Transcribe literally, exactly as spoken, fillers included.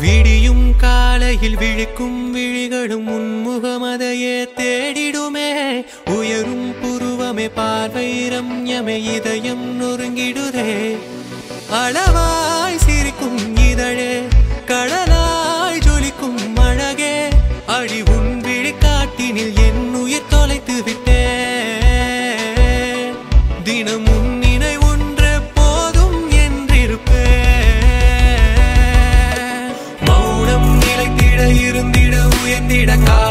விடியும் காலையில் விழிக்கும் விழிகளும் உன்முகமதையே தேடிடுமே உயரும் புருவமே பார்வை ரம்யமே இதயம் நொறுங்கிடுதே அளவாய் சிரிக்கும் இதழே கடலாய் ஜொலிக்கும் அழகே அடி உன் விழிக்காட்டினில் என் உயிர் தொலைத்து விட்டே தினம் உன் நினை ஒன்று போதும் என்றிருப்பே மௌனம் நிலைத்திட இருந்திட உயர்ந்திட